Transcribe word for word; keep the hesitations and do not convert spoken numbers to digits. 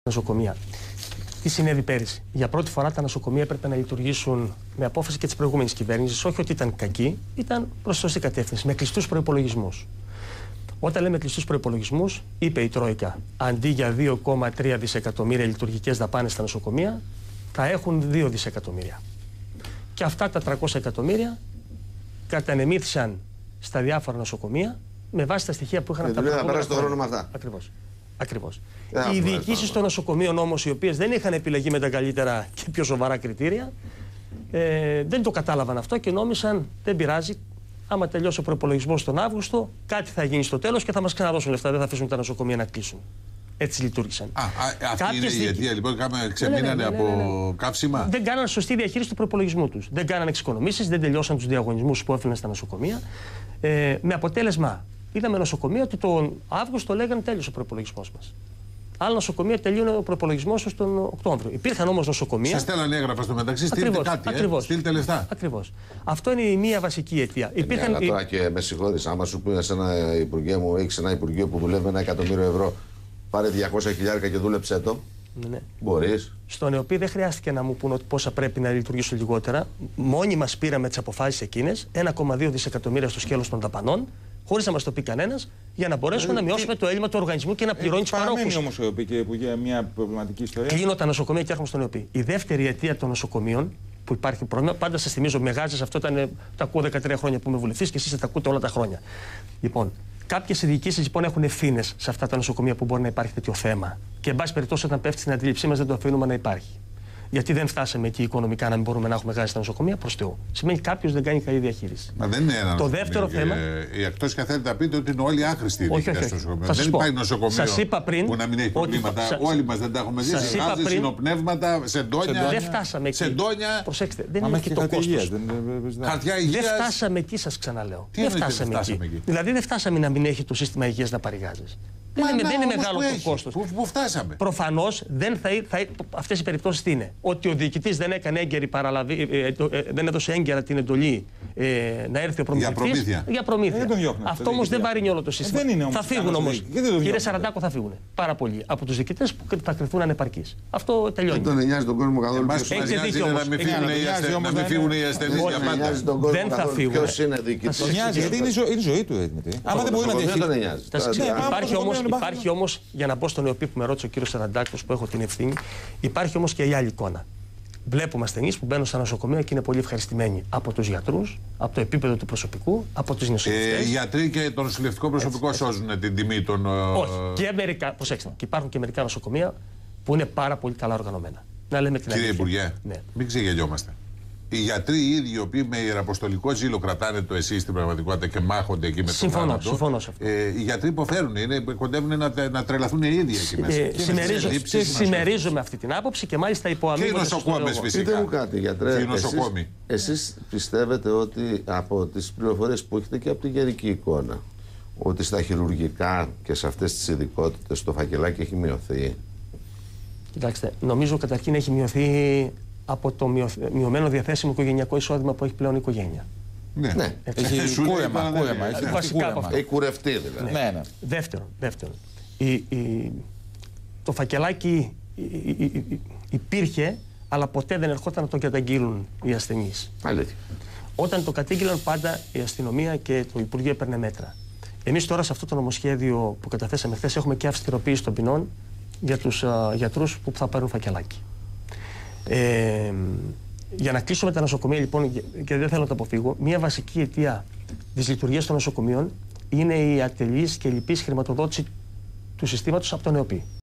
νοσοκομεία. Τι συνέβη πέρυσι? Για πρώτη φορά τα νοσοκομεία έπρεπε να λειτουργήσουν με απόφαση και τη προηγούμενη κυβέρνηση. Όχι ότι ήταν κακή, ήταν προς σωστή κατεύθυνση, με κλειστούς προϋπολογισμούς. Όταν λέμε κλειστούς προϋπολογισμούς, είπε η Τρόικα, αντί για δύο κόμμα τρία δισεκατομμύρια λειτουργικές δαπάνες στα νοσοκομεία, θα έχουν δύο δισεκατομμύρια. Και αυτά τα τριακόσια εκατομμύρια κατανεμήθησαν στα διάφορα νοσοκομεία με βάση τα στοιχεία που είχαν από τα προηγούμενα. Να περάσει το χρόνο με αυτά. Ακριβώς. Ακριβώς. Yeah, οι διοικήσεις των νοσοκομείων όμως, οι οποίες δεν είχαν επιλεγεί με τα καλύτερα και πιο σοβαρά κριτήρια, ε, δεν το κατάλαβαν αυτό και νόμισαν, δεν πειράζει, άμα τελειώσει ο προϋπολογισμός τον Αύγουστο, κάτι θα γίνει στο τέλος και θα μας ξαναδώσουν λεφτά, δεν θα αφήσουν τα νοσοκομεία να κλείσουν. Έτσι λειτουργήσαν. Α, α, αυτή Κάποιες είναι η αιτία, λοιπόν, ξεμείνανε ναι, ναι, ναι, ναι, ναι, ναι. από καύσιμα. Δεν κάνανε σωστή διαχείριση του προϋπολογισμού τους. Δεν κάνανε εξοικονομήσεις, δεν τελειώσαν τους διαγωνισμούς που έφεραν στα νοσοκομεία. Ε, με αποτέλεσμα, είδαμε νοσοκομεία ότι τον Αύγουστο λέγανε τέλειωσε ο προϋπολογισμός μας. Άλλα νοσοκομεία τελείωνε ο προϋπολογισμός τους τον Οκτώβριο. Υπήρχαν όμως νοσοκομεία. Σας στέλνανε έγγραφα στο μεταξύ, στείλτε κάτι. Ακριβώς. Ε, στείλτε λεφτά. Ακριβώς. Αυτό είναι η μία βασική αιτία. Ε, Υπήρχαν... ναι, τώρα και με συγχωρείς, άμα σου πούνε σε ένα υπουργείο μου, έχεις ένα υπουργείο που δουλεύει με ένα εκατομμύριο ευρώ, πάρε διακόσια χιλιάρικα και δούλεψέ το. Ναι, ναι. Μπορείς. Στον ΕΟΠΗ δεν χρειάστηκε να μου πούνε πόσα πρέπει να λειτουργήσουν λιγότερα. Μόνοι μας πήραμε τις αποφάσεις εκείνες, ένα κόμμα δύο δισεκατομμύρια στο σκέλος των δαπανών, χωρίς να μας το πει κανένας, για να μπορέσουμε ε, να μειώσουμε τι... το έλλειμμα του οργανισμού και να πληρώνει τους παρόχους. Παραμένει όμως ο ΕΟΠΗ και Υπουργέ μια προβληματική ιστορία. Κλείνω τα νοσοκομεία και έρχομαι στον ΕΟΠΗ. Η δεύτερη αιτία των νοσοκομείων που υπάρχει πρόβλημα, πάντα σας θυμίζω, με γάζες, αυτό ήταν, το ακούω δεκατρία χρόνια που είμαι βουλευτής και εσείς τα ακούτε όλα τα χρόνια. Λοιπόν, κάποιες διοικήσεις λοιπόν έχουν ευθύνες σε αυτά τα νοσοκομεία που μπορεί να υπάρχει τέτοιο θέμα. Και εν πάση περιπτώσει, όταν πέφτει στην αντίληψή μας, δεν το αφήνουμε να υπάρχει. Γιατί δεν φτάσαμε εκεί οικονομικά να μην μπορούμε να έχουμε γάζι στα νοσοκομεία, προς Θεού. Σημαίνει κάποιος δεν κάνει καλή διαχείριση. Μα δεν είναι ένα το δεύτερο θέμα. Ε, Εκτός και θέλετε να πείτε ότι είναι όλοι άχρηστοι. Όχι, όχι, όχι. Δεν υπάρχει νοσοκομείο πριν, που να μην έχει προβλήματα. Ότι... Όλοι μας δεν τα έχουμε ζήσει. Γάζες, συνοπνεύματα, σεντόνια. Δεν φτάσαμε εκεί. Σεντόνια. Προσέξτε, δεν είναι εκεί το κόστος. Χαρτιά υγείας. Δεν φτάσαμε εκεί, σας ξαναλέω. Δεν φτάσαμε εκεί. Δηλαδή δεν φτάσαμε να μην έχει το σύστημα υγείας να πάρει γάζες. Δεν είναι, δεν είναι μεγάλο το κόστος. Πού, πού φτάσαμε. Προφανώς δεν θα, θα, αυτές οι περιπτώσεις τι είναι. Ότι ο διοικητής δεν έκανε έγκαιρη παραλαβή, ε, ε, ε, δεν έδωσε έγκαιρα την εντολή ε, να έρθει ο προμηθευτής. Για προμήθεια. Για προμήθεια. Ε, Αυτό όμως δεν βαρύνει όλο το σύστημα. Ε, δεν είναι όμως θα φύγουν όμως. Κύριε Σαραντάκο, θα φύγουν πάρα πολλοί από τους διοικητές που θα κρυθούν ανεπαρκείς. Αυτό τελειώνει. Δεν τον νοιάζει τον κόσμο καθόλου. Έχετε δίκιο όμως. Να μην φύγουν οι ασθενείς για πάντα. Δεν θα φύγουν. Ποιος είναι διοικητής. Τον νοιάζει γιατί είναι η ζωή του. Άμα δεν μπορεί να διαχειριστεί. Υπάρχει όμως. Για να μπω στον ΕΟΠΗ που με ρώτησε ο κύριος Σαραντάκος, που έχω την ευθύνη, υπάρχει όμως και η άλλη εικόνα. Βλέπουμε ασθενείς που μπαίνουν στα νοσοκομεία και είναι πολύ ευχαριστημένοι από τους γιατρούς, από το επίπεδο του προσωπικού, από τους νοσηλευτές. Ε, οι γιατροί και το νοσηλευτικό προσωπικό έτσι, σώζουν έτσι. την τιμή των. Όχι. Και μερικά, προσέξτε, και υπάρχουν και μερικά νοσοκομεία που είναι πάρα πολύ καλά οργανωμένα. Να λέμε την Κύριε αλήθεια. Υπουργέ, ναι. Μην ξεγελιόμαστε. Οι γιατροί οι ίδιοι, οι οποίοι με ιεραποστολικό ζήλο κρατάνε το εσείς στην πραγματικότητα και μάχονται εκεί με συμφωνώ, τον άνθρωπο. Συμφωνώ σε αυτό. Ε, οι γιατροί υποφέρουν, είναι, κοντεύουν να, να τρελαθούν οι ίδιοι εκεί μέσα. Ε, συμμερίζομαι αυτή την άποψη και μάλιστα υποαμείνω. Και οι νοσοκόμες φυσικά. Πείτε μου κάτι, γιατρέ. Και οι νοσοκόμοι. Εσείς, εσείς πιστεύετε ότι από τις πληροφορίες που έχετε και από τη γενική εικόνα, ότι στα χειρουργικά και σε αυτές τις ειδικότητες το φακελάκι έχει μειωθεί? Κοιτάξτε, νομίζω καταρχήν έχει μειωθεί από το μειωμένο διαθέσιμο οικογενειακό εισόδημα που έχει πλέον η οικογένεια. Ναι, ναι. Έχει κούρεμα, κούρεμα. Έχει κουρευτεί δηλαδή. Ναι. Ναι, ναι. Δεύτερον, δεύτερον η, η, το φακελάκι η, η, η, υπήρχε, αλλά ποτέ δεν ερχόταν να το καταγγείλουν οι ασθενείς. Αλήθεια. Όταν το κατήγγειλαν, πάντα η αστυνομία και το Υπουργείο έπαιρνε μέτρα. Εμείς τώρα σε αυτό το νομοσχέδιο που καταθέσαμε χθες έχουμε και αυστηροποίηση των ποινών για τους uh, γιατρούς που θα πάρουν φακελάκι. Ε, για να κλείσουμε τα νοσοκομεία, λοιπόν, και δεν θέλω να το αποφύγω, μια βασική αιτία της λειτουργίας των νοσοκομείων είναι η ατελής και λυπής χρηματοδότηση του συστήματος από τον ΕΟΠΗ.